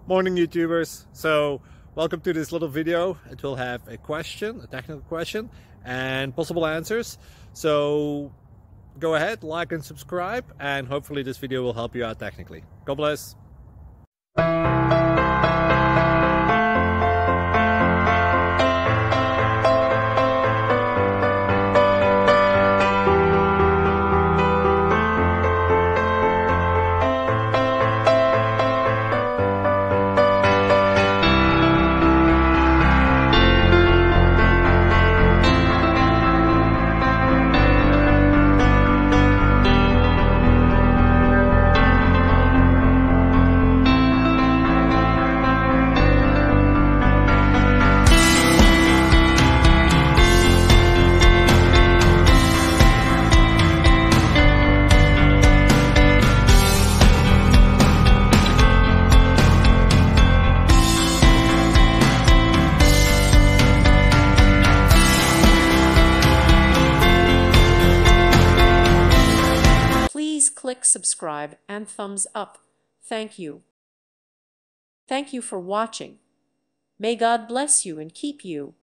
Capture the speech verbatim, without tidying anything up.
Morning YouTubers. So welcome to this little video. It will have a question, a technical question, and possible answers. So go ahead, like and subscribe, and hopefully this video will help you out technically. God bless. Please click subscribe and thumbs up. Thank you. Thank you for watching. May God bless you and keep you.